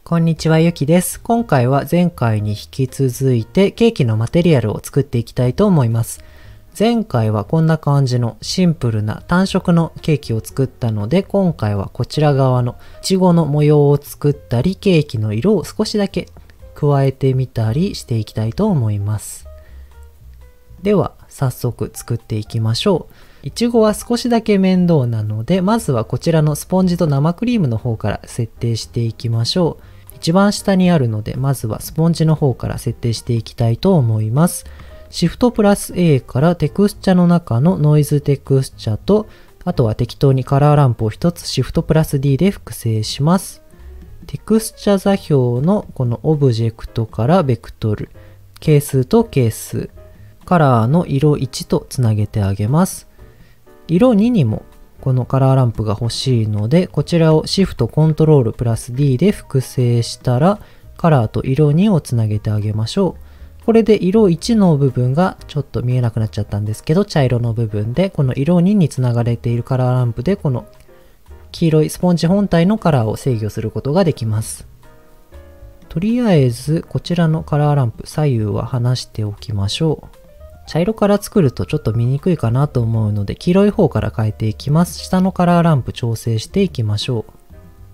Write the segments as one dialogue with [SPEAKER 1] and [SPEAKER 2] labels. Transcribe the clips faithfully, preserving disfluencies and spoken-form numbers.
[SPEAKER 1] こんにちは、ゆきです。今回は前回に引き続いてケーキのマテリアルを作っていきたいと思います。前回はこんな感じのシンプルな単色のケーキを作ったので、今回はこちら側のいちごの模様を作ったり、ケーキの色を少しだけ加えてみたりしていきたいと思います。では早速作っていきましょう。いちごは少しだけ面倒なので、まずはこちらのスポンジと生クリームの方から設定していきましょう。一番下にあるので、まずはスポンジの方から設定していきたいと思います。シフトプラス A からテクスチャの中のノイズテクスチャと、あとは適当にカラーランプをひとつシフトプラス D で複製します。テクスチャ座標のこのオブジェクトからベクトル、係数と係数、カラーの色いちとつなげてあげます。色ににもこのカラーランプが欲しいので、こちらをシフトコントロールプラス D で複製したら、カラーと色にをつなげてあげましょう。これで色いちの部分がちょっと見えなくなっちゃったんですけど、茶色の部分で、この色ににつながれているカラーランプで、この黄色いスポンジ本体のカラーを制御することができます。とりあえず、こちらのカラーランプ左右は離しておきましょう。茶色から作るとちょっと見にくいかなと思うので、黄色い方から変えていきます。下のカラーランプ調整していきましょう。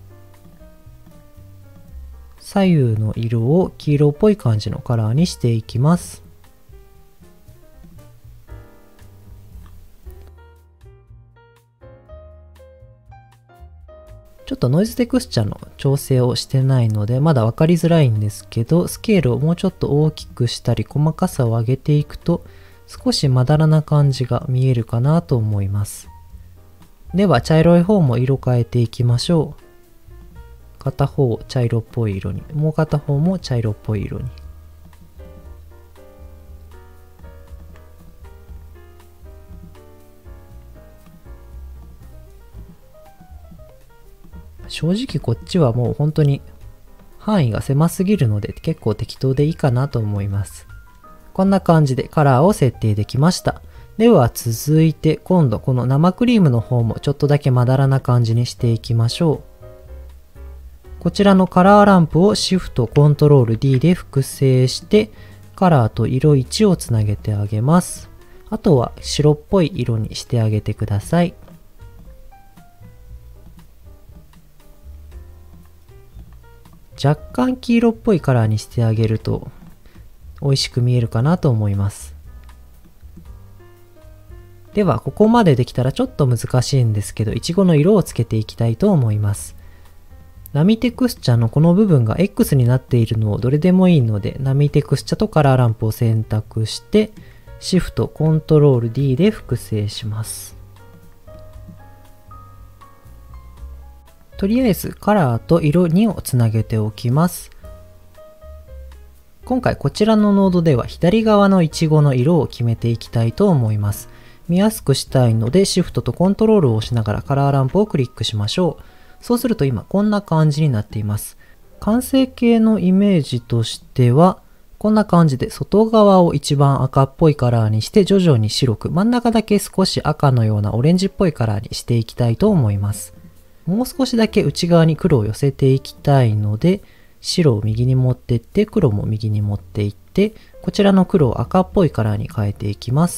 [SPEAKER 1] 左右の色を黄色っぽい感じのカラーにしていきます。ちょっとノイズテクスチャの調整をしてないのでまだ分かりづらいんですけど、スケールをもうちょっと大きくしたり細かさを上げていくと少しまだらな感じが見えるかなと思います。では茶色い方も色変えていきましょう。片方茶色っぽい色に、もう片方も茶色っぽい色に。正直こっちはもう本当に範囲が狭すぎるので結構適当でいいかなと思います。こんな感じでカラーを設定できました。では続いて今度この生クリームの方もちょっとだけまだらな感じにしていきましょう。こちらのカラーランプをシフトコントロール D で複製してカラーと色いちをつなげてあげます。あとは白っぽい色にしてあげてください。若干黄色っぽいカラーにしてあげると美味しく見えるかなと思います。ではここまでできたらちょっと難しいんですけど、いちごの色をつけていきたいと思います。波テクスチャのこの部分が X になっているのをどれでもいいので、波テクスチャとカラーランプを選択してシフトコントロール D で複製します。とりあえずカラーと色にをつなげておきます。今回こちらのノードでは左側のイチゴの色を決めていきたいと思います。見やすくしたいのでシフトとコントロールを押しながらカラーランプをクリックしましょう。そうすると今こんな感じになっています。完成形のイメージとしてはこんな感じで外側を一番赤っぽいカラーにして徐々に白く、真ん中だけ少し赤のようなオレンジっぽいカラーにしていきたいと思います。もう少しだけ内側に黒を寄せていきたいので、白を右に持っていって黒も右に持っていって、こちらの黒を赤っぽいカラーに変えていきます。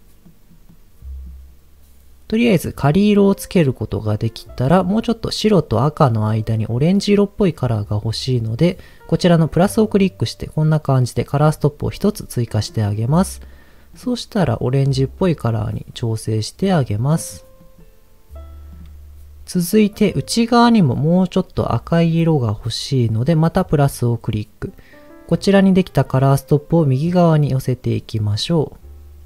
[SPEAKER 1] とりあえず仮色をつけることができたら、もうちょっと白と赤の間にオレンジ色っぽいカラーが欲しいので、こちらのプラスをクリックしてこんな感じでカラーストップをひとつ追加してあげます。そうしたらオレンジっぽいカラーに調整してあげます。続いて内側にももうちょっと赤い色が欲しいので、またプラスをクリック。こちらにできたカラーストップを右側に寄せていきましょう。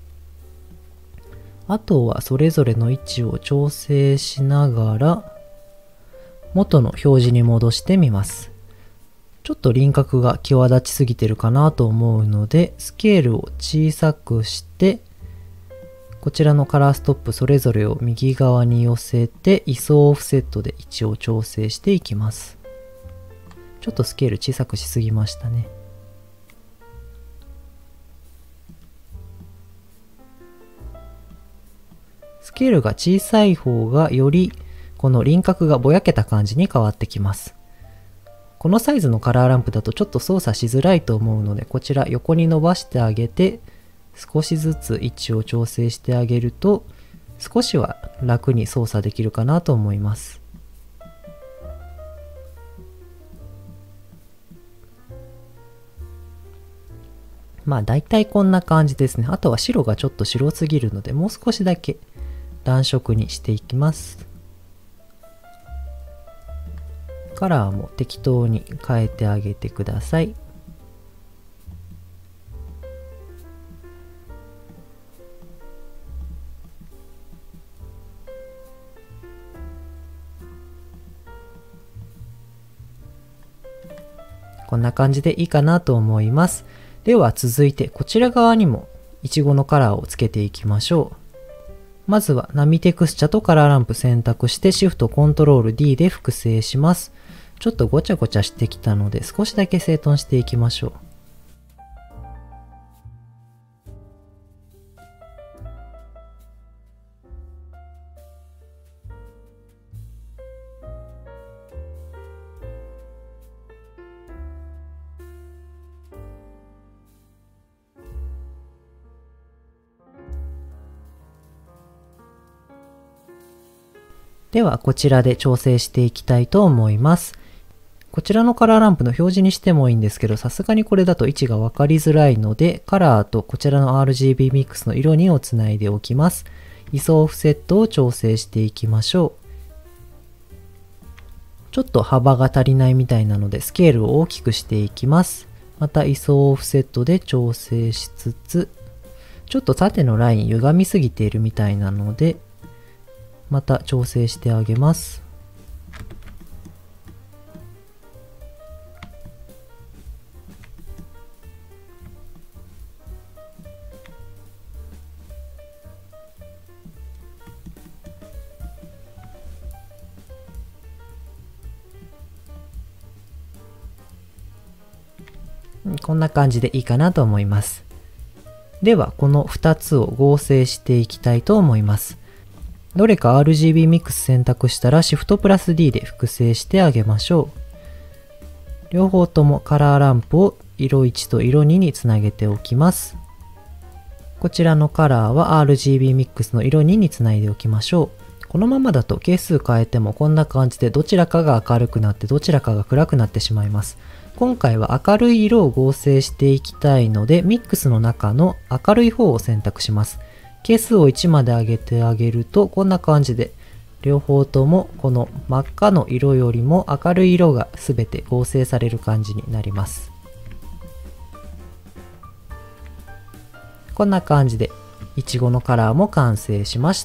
[SPEAKER 1] あとはそれぞれの位置を調整しながら元の表示に戻してみます。ちょっと輪郭が際立ちすぎてるかなと思うので、スケールを小さくしてこちらのカラーストップそれぞれを右側に寄せて位相オフセットで位置を調整していきます。ちょっとスケール小さくしすぎましたね。スケールが小さい方がよりこの輪郭がぼやけた感じに変わってきます。 このサイズのカラーランプだとちょっと操作しづらいと思うので、こちら横に伸ばしてあげて、少しずつ位置を調整してあげると、少しは楽に操作できるかなと思います。まあ大体こんな感じですね。あとは白がちょっと白すぎるので、もう少しだけ暖色にしていきます。カラーも適当に変えてあげてください。こんな感じでいいかなと思います。では続いてこちら側にもイチゴのカラーをつけていきましょう。まずは波テクスチャとカラーランプ選択してシフトコントロール ディー で複製します。ちょっとごちゃごちゃしてきたので少しだけ整頓していきましょう。ではこちらで調整していきたいと思います。こちらのカラーランプの表示にしてもいいんですけど、さすがにこれだと位置が分かりづらいので、カラーとこちらの アールジービー ミックスの色にをつないでおきます。位相オフセットを調整していきましょう。ちょっと幅が足りないみたいなのでスケールを大きくしていきます。また位相オフセットで調整しつつ、ちょっと縦のライン歪みすぎているみたいなので、また調整してあげます。こんな感じでいいかなと思います。ではこのふたつを合成していきたいと思います。どれか アールジービー ミックス選択したら シフトプラス ディー で複製してあげましょう。両方ともカラーランプを色いちと色ににつなげておきます。こちらのカラーは アールジービー ミックスの色ににつないでおきましょう。このままだと係数変えてもこんな感じでどちらかが明るくなってどちらかが暗くなってしまいます。今回は明るい色を合成していきたいのでミックスの中の明るい方を選択します。係数をいちまで上げてあげるとこんな感じで両方ともこの真っ赤の色よりも明るい色が全て合成される感じになります。こんな感じでいちごのカラーも完成しました。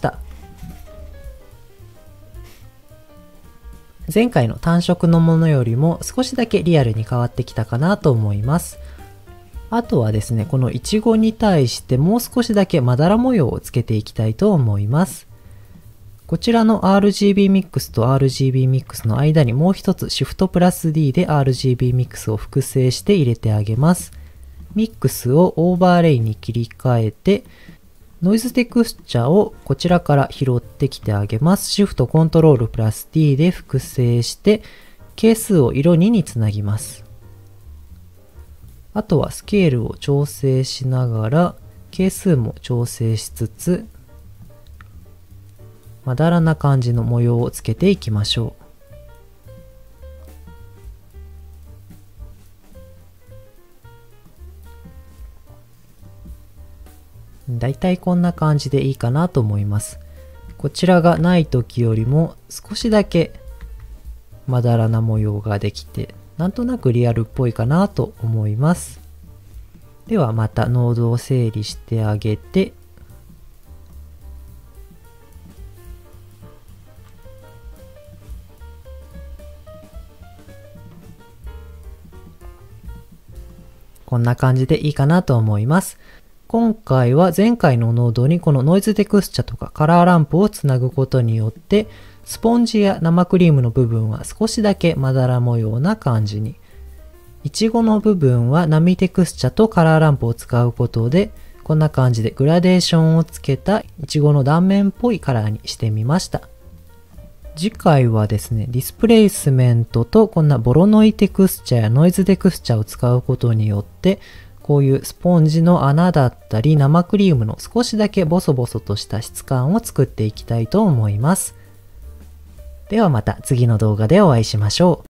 [SPEAKER 1] 前回の単色のものよりも少しだけリアルに変わってきたかなと思います。あとはですね、このイチゴに対してもう少しだけまだら模様をつけていきたいと思います。こちらの アールジービー ミックスと アールジービー ミックスの間にもう一つシフトプラス ディー で アールジービー ミックスを複製して入れてあげます。ミックスをオーバーレイに切り替えて、ノイズテクスチャをこちらから拾ってきてあげます。シフトコントロールプラス ディー で複製して、係数を色ににつなぎます。あとはスケールを調整しながら、係数も調整しつつ、まだらな感じの模様をつけていきましょう。だいたいこんな感じでいいかなと思います。こちらがない時よりも少しだけまだらな模様ができて、なんとなくリアルっぽいかなと思います。ではまたノードを整理してあげて、こんな感じでいいかなと思います。今回は前回のノードにこのノイズテクスチャとかカラーランプをつなぐことによって、スポンジや生クリームの部分は少しだけまだら模様な感じに。いちごの部分は波テクスチャとカラーランプを使うことで、こんな感じでグラデーションをつけたいちごの断面っぽいカラーにしてみました。 次回はですね、ディスプレイスメントとこんなボロノイテクスチャやノイズテクスチャを使うことによって、こういうスポンジの穴だったり生クリームの少しだけボソボソとした質感を作っていきたいと思います。ではまた次の動画でお会いしましょう。